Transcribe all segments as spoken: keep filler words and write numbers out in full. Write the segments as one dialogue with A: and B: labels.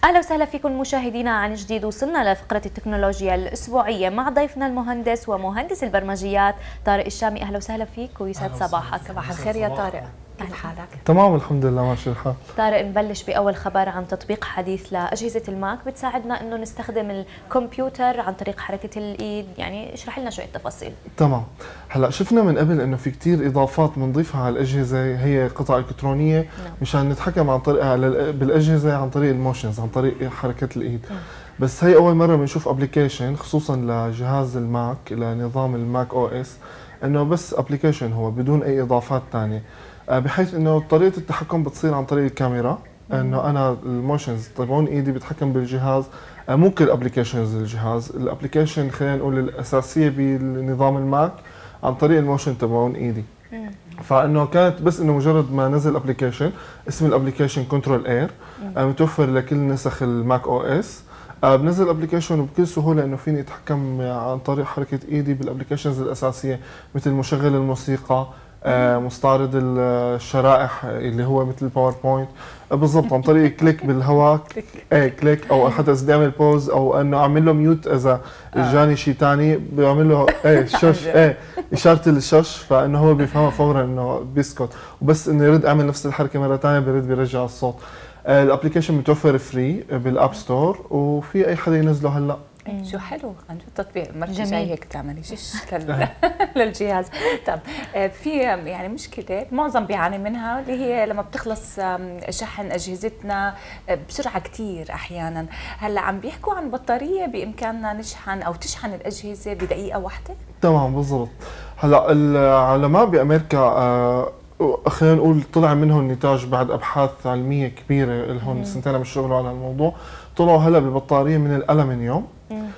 A: أهلا وسهلا فيكم مشاهدينا عن جديد. وصلنا لفقرة التكنولوجيا الأسبوعية مع ضيفنا المهندس ومهندس البرمجيات طارق الشامي. أهلا وسهلا فيك ويسعد صباحك.
B: صباح الخير يا طارق، كيف حالك؟
C: تمام الحمد لله ماشي الحال.
A: طارق، نبلش بأول خبر عن تطبيق حديث لأجهزة الماك بتساعدنا إنه نستخدم الكمبيوتر عن طريق حركة الإيد، يعني اشرح لنا شوية تفاصيل.
C: تمام، هلا شفنا من قبل إنه في كثير إضافات بنضيفها على الأجهزة، هي قطع إلكترونية نعم. مشان نتحكم عن طريقها بالأجهزة عن طريق الموشنز، عن طريق حركة الإيد. نعم. بس هي أول مرة بنشوف أبليكيشن خصوصا لجهاز الماك، لنظام الماك أو إس، إنه بس أبليكيشن هو بدون أي إضافات ثانية، بحيث انه طريقه التحكم بتصير عن طريق الكاميرا، انه انا الموشنز تبعون ايدي بتحكم بالجهاز، مو كل ابلكيشنز الجهاز، الابلكيشن خلينا نقول الاساسيه بنظام الماك عن طريق الموشن تبعون ايدي. فانه كانت بس انه مجرد ما نزل ابلكيشن، اسم الابلكيشن كنترول اير، متوفر لكل نسخ الماك او اس. بنزل ابلكيشن وبكل سهوله انه فيني اتحكم عن طريق حركه ايدي بالابلكيشنز الاساسيه، مثل مشغل الموسيقى، آه مستعرض الشرائح اللي هو مثل الباوربوينت، بالضبط عن طريق كليك بالهواء، ايه كليك، او حتى اذا بدي اعمل بوز او انه اعمل له ميوت اذا اجاني شيء ثاني بعمل له ايه شش، ايه اشاره الشش، فانه هو بيفهمها فورا انه بيسكت، وبس انه يرد اعمل نفس الحركه مره ثانيه بيرد بيرجع الصوت. آه الابلكيشن متوفر فري بالاب ستور، وفي اي حدا ينزله هلا.
B: شو حلو عن جد تطبيق، المرة الجاية هيك تعملي شش للجهاز. طب في يعني مشكلة معظم بيعاني منها، اللي هي لما بتخلص شحن أجهزتنا بسرعة كثير أحيانا. هلا عم بيحكوا عن بطارية بإمكاننا نشحن أو تشحن الأجهزة بدقيقة واحدة؟
C: تمام بالضبط. هلا العلماء بأمريكا آه خلينا نقول طلع منهم النتاج بعد ابحاث علميه كبيره لهم سنتين عم يشتغلوا على الموضوع، طلعوا هلا ببطاريه من الالمنيوم.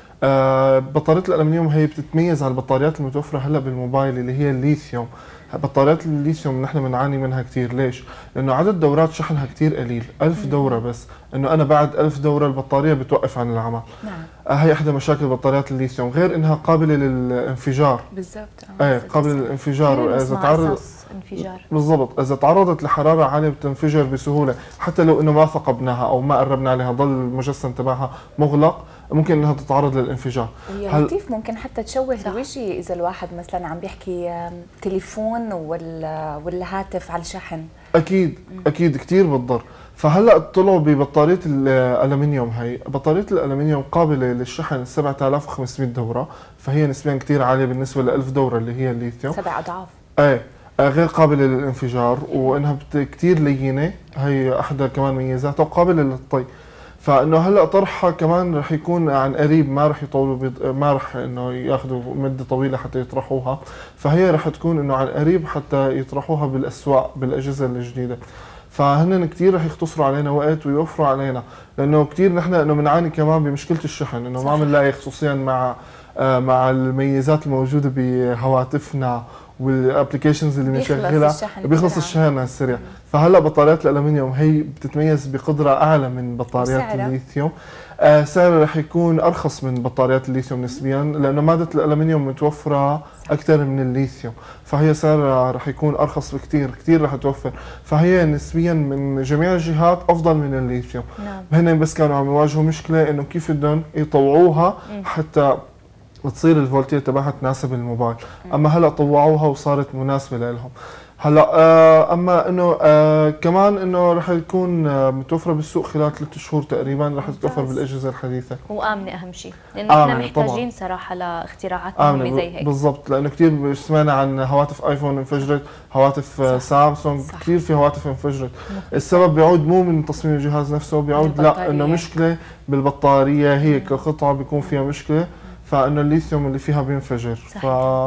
C: آه بطاريه الالمنيوم هي بتتميز عن البطاريات المتوفره هلا بالموبايل اللي هي الليثيوم. بطاريات الليثيوم نحن بنعاني منها كثير، ليش؟ لانه عدد دورات شحنها كثير قليل، ألف دورة بس، انه انا بعد ألف دورة البطارية بتوقف عن العمل. نعم. آه هي احدى مشاكل بطاريات الليثيوم، غير انها قابلة للانفجار.
B: بالضبط.
C: ايه قابلة للانفجار، اذا تعرض
A: انفجار.
C: بالضبط، اذا تعرضت لحرارة عالية بتنفجر بسهولة، حتى لو انه ما ثقبناها او ما قربنا عليها، ضل المجسم تبعها مغلق، ممكن انها تتعرض للانفجار.
B: ويا لطيف ممكن حتى تشوه الوجه اذا الواحد مثلا عم بيحكي تليفون ولا والهاتف على الشحن.
C: اكيد م. اكيد كثير بتضر. فهلا طلعوا ببطاريه الالمنيوم، هي بطاريه الالمنيوم قابله للشحن سبعة آلاف وخمسمئة دوره، فهي نسبيا كثير عاليه بالنسبه ل ألف دوره اللي هي الليثيوم،
B: سبع اضعاف.
C: ايه غير قابله للانفجار، وانها كثير لينه، هي احدى كمان ميزاتها، وقابله للطي. فانه هلا طرحها كمان رح يكون عن قريب، ما رح يطولوا بيض... ما رح انه ياخذوا مده طويله حتى يطرحوها، فهي رح تكون انه عن قريب حتى يطرحوها بالاسواق بالاجهزه الجديده. فهن كثير رح يختصروا علينا وقت ويوفروا علينا، لانه كثير نحن انه بنعاني كمان بمشكله الشحن، انه ما بنلاقي خصوصيا مع آه مع الميزات الموجوده بهواتفنا والابلكيشنز اللي بنشغلها بيخلص الشحن السريع. فهلا بطاريات الالمنيوم هي بتتميز بقدره اعلى من بطاريات الليثيوم. آه سعرها رح يكون ارخص من بطاريات الليثيوم نسبيا، لانه ماده الالمنيوم متوفره اكثر من الليثيوم، فهي سعرها رح يكون ارخص بكثير، كثير رح توفر، فهي نسبيا من جميع الجهات افضل من الليثيوم. نعم. هن بس كانوا عم يواجهوا مشكله انه كيف بدهم يطوعوها حتى وتصير الفولتيه تبعها تناسب الموبايل، اما هلا طوعوها وصارت مناسبه لهم. هلا آه اما انه آه كمان انه رح يكون آه متوفره بالسوق خلال ثلاث شهور تقريبا، رح تتوفر بالاجهزه الحديثه.
A: وامنه اهم شيء، لانه احنا محتاجين طبعاً صراحه لاختراعات مهمه زي هيك.
C: بالضبط، لانه كثير سمعنا عن هواتف ايفون انفجرت، هواتف آه سامسونج، كثير في هواتف انفجرت. السبب بيعود مو من تصميم الجهاز نفسه، بيعود لا انه مشكله بالبطاريه، هي كقطعه بيكون فيها مشكله، فانه الليثيوم اللي فيها بينفجر. ف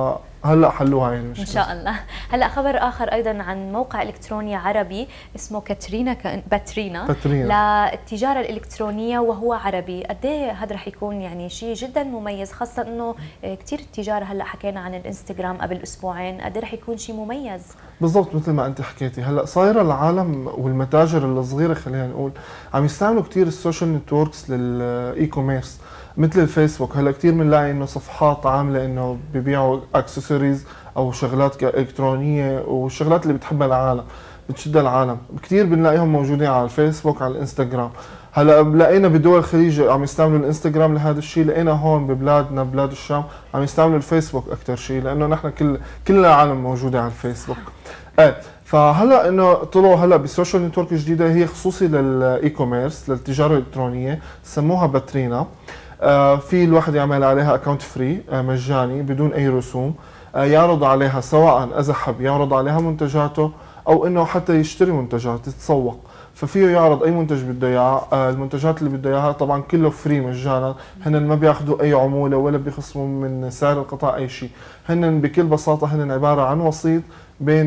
C: هلا حلوها يعني المشكله
A: ان شاء الله. هلا خبر اخر ايضا عن موقع الكتروني عربي اسمه كاترينا ك... باترينا, باترينا للتجاره الالكترونيه، وهو عربي. قد ايه هذا رح يكون يعني شيء جدا مميز، خاصه انه كثير التجاره هلا حكينا عن الانستغرام قبل اسبوعين، قد ايه رح يكون شيء مميز.
C: بالضبط مثل ما انت حكيتي، هلا صايره العالم والمتاجر الصغيره خلينا نقول عم يستعملوا كثير السوشيال نتوركس للاي كوميرس، مثل الفيسبوك. هلا كثير بنلاقي انه صفحات عامله انه ببيعوا اكسسوارز او شغلات الكترونيه والشغلات اللي بتحبها العالم، بتشد العالم، كثير بنلاقيهم موجودين على الفيسبوك، على الانستغرام. هلا لقينا بدول الخليج عم يستعملوا الانستغرام لهذا الشيء، لقينا هون ببلادنا بلاد الشام عم يستعملوا الفيسبوك اكثر شيء، لانه نحن كل كل العالم موجوده على الفيسبوك. ايه فهلا انه طلعوا هلا بسوشيال نتورك جديده هي خصوصي للاي كوميرس، للتجاره الالكترونيه، سموها باترينا. آه في الواحد يعمل عليها اكونت فري آه مجاني بدون اي رسوم، آه يعرض عليها سواء اذا حب يعرض عليها منتجاته او انه حتى يشتري منتجات يتسوق، ففيه يعرض اي منتج بده اياه. آه المنتجات اللي بده اياها طبعا كله فري مجانا، هن ما بياخذوا اي عموله ولا بيخصموا من سعر القطاع اي شيء، هن بكل بساطه هن عباره عن وسيط بين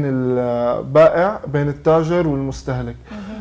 C: البائع بين التاجر والمستهلك.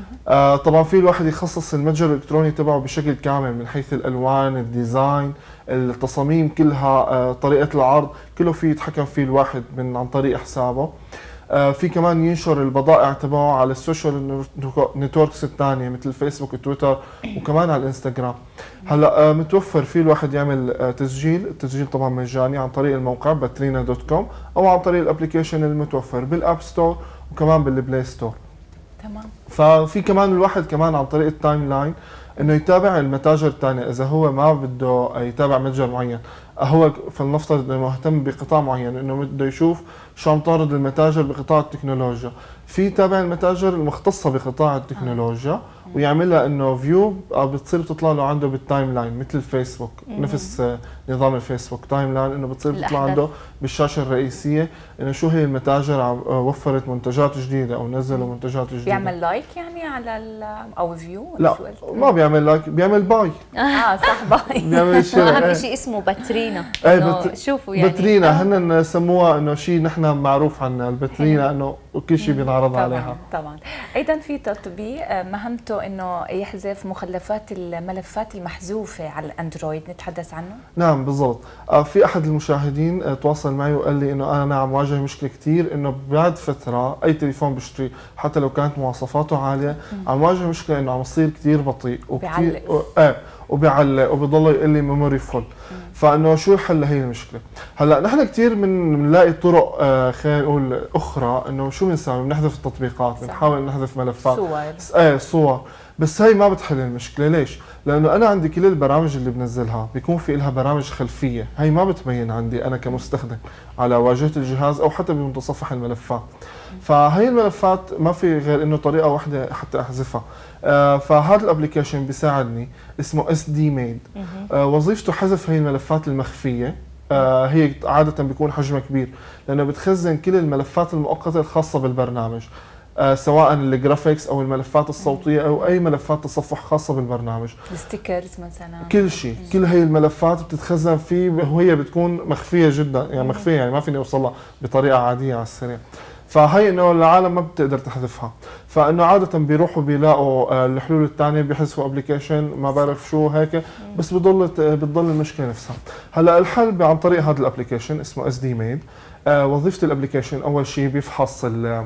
C: آه طبعا في الواحد يخصص المتجر الالكتروني تبعه بشكل كامل من حيث الالوان، الديزاين، التصاميم كلها، آه طريقه العرض، كله في يتحكم فيه الواحد من عن طريق حسابه. آه في كمان ينشر البضائع تبعه على السوشيال نتوركس الثانيه مثل الفيسبوك وتويتر وكمان على الانستغرام. هلا آه متوفر فيه الواحد يعمل آه تسجيل، التسجيل طبعا مجاني عن طريق الموقع باترينا دوت كوم او عن طريق الابلكيشن المتوفر بالاب ستور وكمان بالبلاي ستور.
B: تمام.
C: ففي كمان الواحد كمان عن طريق التايم لاين انه يتابع المتاجر الثانيه، اذا هو ما بده يتابع متجر معين، هو فلنفترض انه مهتم بقطاع معين، انه بده يشوف شو عم تعرض المتاجر بقطاع التكنولوجيا، في يتابع المتاجر المختصه بقطاع التكنولوجيا ويعمل لها انه فيو بتصير بتطلع له عنده بالتايم لاين مثل الفيسبوك، نفس نظام الفيسبوك تايم لاين، انه بتصير تطلع عنده بالشاشه الرئيسيه انه شو هي المتاجر وفرت منتجات جديده او نزلوا منتجات جديده.
B: بيعمل لايك يعني على او فيو؟
C: لا ما بيعمل لايك، بيعمل باي.
B: اه صح باي.
C: بيعمل شراء.
A: اهم شيء اسمه باترينا.
C: ايه بت...
A: شوفوا يعني
C: باترينا هن سموها انه شيء نحن معروف عن الباترينا انه كل شيء بينعرض
B: طبعاً
C: عليها.
B: طبعا. ايضا في تطبيق مهمته انه يحذف مخلفات الملفات المحذوفه على الاندرويد، نتحدث عنه؟
C: نعم بالضبط. في احد المشاهدين تواصل معي وقال لي انه انا عم واجه مشكله كثير، انه بعد فتره اي تليفون بشتري حتى لو كانت مواصفاته عاليه عم واجه مشكله انه عم يصير كثير بطيء
B: وكثير
C: ايه وبيعلق وبيضل يقول لي ميموري فول. فانه شو الحل لهي المشكله؟ هلا نحن كثير بنلاقي طرق آه خلينا نقول اخرى انه شو بنسوي؟ بنحذف التطبيقات، بنحاول نحذف ملفات
B: صور
C: ايه صور، بس هي ما بتحل المشكله. ليش؟ لانه انا عندي كل البرامج اللي بنزلها بيكون في لها برامج خلفيه، هي ما بتبين عندي انا كمستخدم على واجهه الجهاز او حتى بمتصفح الملفات. فهي الملفات ما في غير انه طريقه واحده حتى احذفها. آه فهذا الابلكيشن بيساعدني اسمه اس دي ميد. آه وظيفته حذف هي الملفات المخفيه. آه هي عاده بيكون حجمها كبير لانه بتخزن كل الملفات المؤقته الخاصه بالبرنامج، آه سواء الجرافيكس او الملفات الصوتيه او اي ملفات تصفح خاصه بالبرنامج،
B: الستيكرز مثلا،
C: كل شيء، كل هي الملفات بتتخزن فيه وهي بتكون مخفيه جدا، يعني مخفيه يعني ما فيني اوصلها بطريقه عاديه على السريع. فهي انه العالم ما بتقدر تحذفها، فانه عاده بيروحوا بيلاقوا الحلول الثانيه بيحذفوا ابلكيشن ما بعرف شو هيك، بس بضل بتضل المشكله نفسها. هلا الحل عن طريق هذا الابلكيشن اسمه اس دي ميد. آه وظيفه الابلكيشن اول شيء بيفحص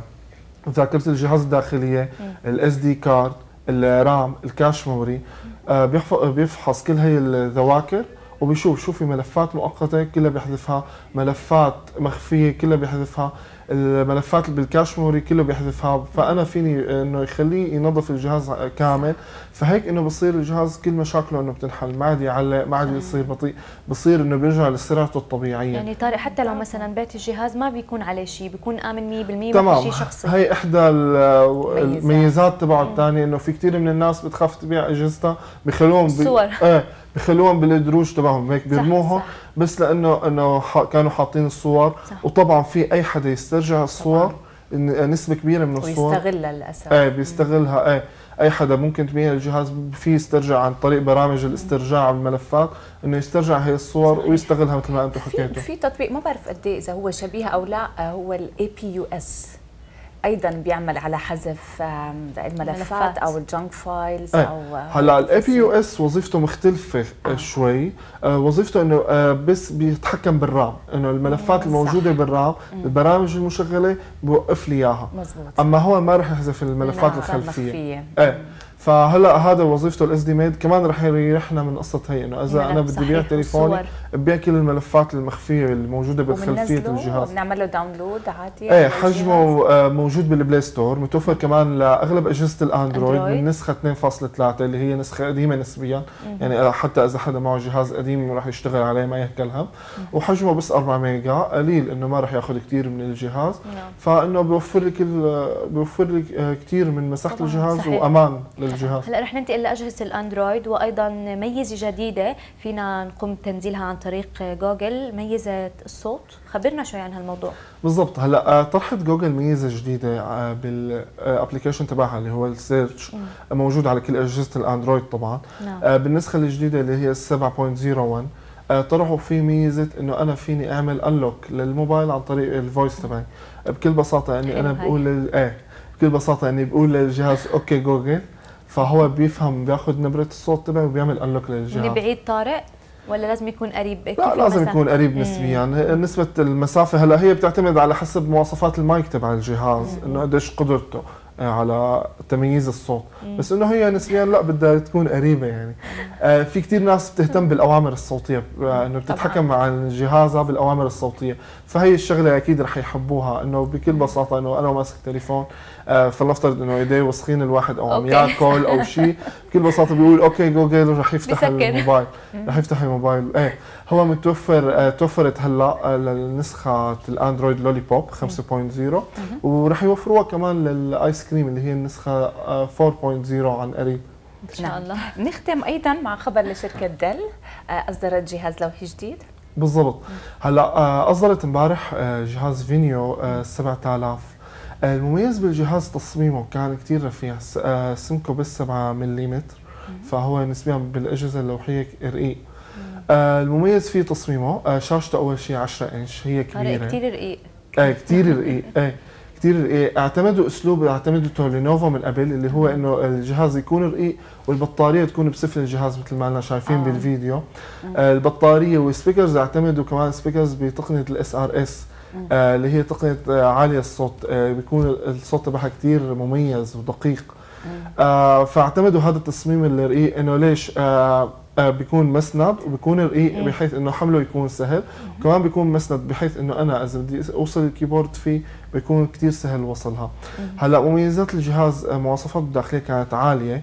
C: ذاكره الجهاز الداخليه، الاس دي كارد، الرام، الكاش ميموري، آه بيفحص كل هي الذواكر وبيشوف شو في ملفات مؤقته كلها بيحذفها، ملفات مخفيه كلها بيحذفها، الملفات بالكاش ميموري كله بيحذفها. فانا فيني انه يخليه ينظف الجهاز كامل، فهيك انه بصير الجهاز كل مشاكله انه بتنحل، ما عاد يعلق، ما عاد يصير بطيء، بصير انه بيرجع لسرعته الطبيعيه.
A: يعني طارق حتى لو مثلا بيت الجهاز ما بيكون عليه شيء، بيكون امن مية بالمية،
C: ما
A: في شيء شخصي.
C: هي احدى الميزات تبعه الثانيه، انه في كثير من الناس بتخاف تبيع اجهزتها بخلوهم
A: الصور
C: ايه بخلوهم بالدروج تبعهم هيك بيرموها، بس لانه انه كانوا حاطين الصور. صح. وطبعا في اي حدا يسترجع الصور، نسبه كبيره من الصور
B: ويستغلها للاسف.
C: ايه بيستغلها. ايه اي حدا ممكن تبيع الجهاز في يسترجع عن طريق برامج الاسترجاع الملفات، انه يسترجع هي الصور ويستغلها مثل ما انتم حكيتوا.
B: في تطبيق ما بعرف قد ايه اذا هو شبيه او لا، هو الاي بي يو اس، ايضا بيعمل على حذف الملفات او الجانك فايلز. او
C: هلا الاي بي يو اس وظيفته مختلفه آه. شوي. آه وظيفته انه آه بس بيتحكم بالرام، انه الملفات الموجوده بالرام البرامج المشغله بوقف لي اياها، اما هو ما راح يحذف الملفات الخلفيه.
B: الخلفيه
C: ايه فهلا هذا وظيفته الاس دي ميد، كمان رح يريحنا من قصه هي انه اذا انا بدي بيع تليفوني ببيع كل الملفات المخفيه اللي موجوده بالخلفيه الجهاز،
B: بنعمل له داونلود عادي.
C: ايه حجمه موجود بالبلاي ستور، متوفر كمان لاغلب اجهزه الاندرويد من نسخه اثنين فاصلة ثلاثة اللي هي نسخه قديمه نسبيا، يعني حتى اذا حدا معه جهاز قديم راح يشتغل عليه ما يهكل هم، وحجمه بس أربعة ميجا، قليل انه ما راح ياخذ كثير من الجهاز، فانه بيوفر لك بيوفر لك كثير من مساحه الجهاز صحيح. وامان للجهاز.
A: هلا رح ننتقل لاجهزه الاندرويد، وايضا ميزه جديده فينا نقوم بتنزيلها عن طريق جوجل، ميزه الصوت، خبرنا شوي عن هالموضوع.
C: بالضبط، هلا طرحت جوجل ميزه جديده بالابلكيشن تبعها اللي هو السيرش، موجود على كل اجهزه الاندرويد طبعا. نعم. بالنسخه الجديده اللي هي سبعة نقطة صفر واحد طرحوا فيه ميزه انه انا فيني اعمل انلوك للموبايل عن طريق الفويس تبعي. بكل بساطه اني انا بقول ايه بكل بساطه اني بقول للجهاز اوكي جوجل، فهو بيفهم بياخذ نبره الصوت تبعي وبيعمل انلوك للجهاز.
A: من بعيد طارق ولا لازم يكون قريب؟
C: لا لازم يكون قريب نسبيا، يعني نسبة المسافة هلا هي بتعتمد على حسب مواصفات المايك تبع الجهاز، انه قديش قدرته على تمييز الصوت، مم. بس انه هي نسبيا لا بدها تكون قريبة يعني. آه في كثير ناس بتهتم بالاوامر الصوتية، آه انه بتتحكم مع الجهاز بالاوامر الصوتية، فهي الشغلة اكيد رح يحبوها، انه بكل بساطة انه انا ماسك تليفون آه فلنفترض انه ايديه وسخين الواحد او عم ياكل او شيء، بكل بساطة بيقول اوكي جوجل رح يفتح الموبايل، رح يفتح الموبايل. ايه هو متوفر آه توفرت هلا آه لنسخة الاندرويد لولي بوب خمسة نقطة صفر، ورح يوفروها كمان للايس كريم اللي هي النسخة أربعة نقطة صفر عن قريب
A: ان شاء الله.
B: نختم ايضا مع خبر لشركة ديل اصدرت جهاز لوحي جديد.
C: بالضبط، هلا اصدرت امبارح جهاز فينيو سبعة آلاف. المميز بالجهاز تصميمه كان كثير رفيع، سمكه بس سبعة ملم، فهو نسبيا بالاجهزه اللوحيه رقيق. المميز فيه تصميمه، شاشته اول شيء عشرة انش، هي كبيره
A: كثير رقيق.
C: ايه كثير رقيق، ايه كثير رقيق. اعتمدوا اسلوب اعتمدته لينوفو من قبل اللي هو انه الجهاز يكون رقيق والبطاريه تكون بسفل الجهاز مثل ما لنا شايفين آه. بالفيديو. آه البطاريه والسبيكرز اعتمدوا كمان سبيكرز بتقنيه الاس ار اس آه اللي هي تقنيه آه عاليه الصوت، آه بيكون الصوت تبعها كثير مميز ودقيق. آه فاعتمدوا هذا التصميم الرقيق انه ليش آه آه بيكون مسند وبيكون رقيق بحيث انه حمله يكون سهل، وكمان بيكون مسند بحيث انه انا اذا بدي اوصل الكيبورد فيه بيكون كثير سهل وصلها. هلا مميزات الجهاز مواصفاته الداخليه كانت عاليه،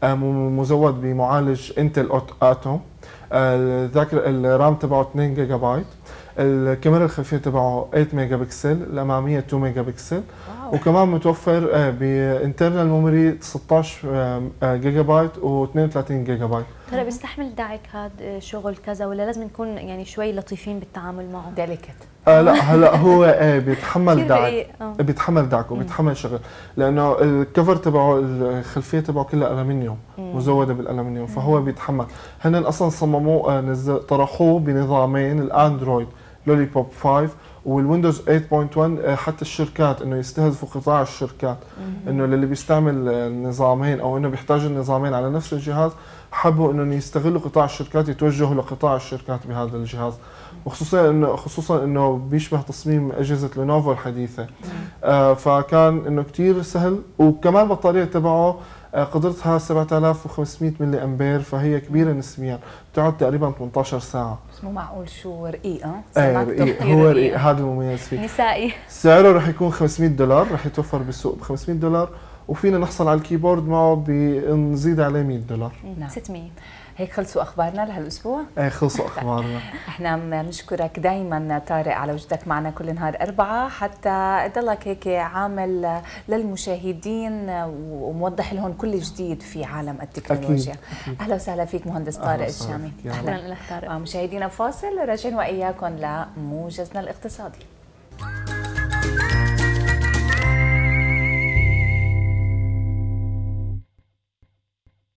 C: مزود بمعالج انتل اتوم، الذاكره الرام تبعه اثنين جيجا بايت، الكاميرا الخلفيه تبعه ثمانية ميجا بكسل، الاماميه اثنين ميجا بكسل، وكمان متوفر بانترنال ميموري ستة عشر جيجا بايت و32 جيجا بايت.
A: ترى بيستحمل دعك هذا شغل كذا ولا لازم نكون يعني شوي لطيفين بالتعامل معه؟
B: ديليكت.
C: آه لا هلا هو ايه بيتحمل دعك، بيتحمل دعك وبيتحمل شغل، لانه الكفر تبعه الخلفيه تبعه كلها الومنيوم، مزوده بالالومنيوم، فهو بيتحمل. هن اصلا صمموه طرحوه بنظامين، الاندرويد لولي بوب خمسة والويندوز ثمانية نقطة واحد، حتى الشركات انه يستهدفوا قطاع الشركات، انه للي بيستعمل النظامين او انه بيحتاج النظامين على نفس الجهاز، حبوا انه يستغلوا قطاع الشركات، يتوجهوا لقطاع الشركات بهذا الجهاز، وخصوصا انه خصوصا انه بيشبه تصميم اجهزه لينوفو الحديثه. آه فكان انه كثير سهل، وكمان البطاريه تبعه آه قدرتها سبعة آلاف وخمسمية ملي امبير، فهي كبيره نسبيا، بتقعد تقريبا ثمانية عشر ساعه.
B: بس مو معقول شو رقيق. اه
C: ايه رقيق، هو رقيق، هذا المميز فيه.
A: نسائي.
C: سعره رح يكون خمسمية دولار، رح يتوفر بالسوق ب خمسمية دولار، وفينا نحصل على الكيبورد معه بنزيد عليه مية دولار.
B: نعم. ستمية. هيك خلصوا اخبارنا لهالاسبوع؟
C: ايه خلصوا اخبارنا.
B: احنا بنشكرك دائما طارق على وجودك معنا كل نهار اربعاء، حتى تضلك هيك عامل للمشاهدين وموضح لهم كل جديد في عالم التكنولوجيا. أكيد. أكيد. اهلا وسهلا فيك مهندس طارق الشامي.
A: اهلا لك طارق.
B: مشاهدينا فاصل، راجعين واياكم لموجزنا الاقتصادي.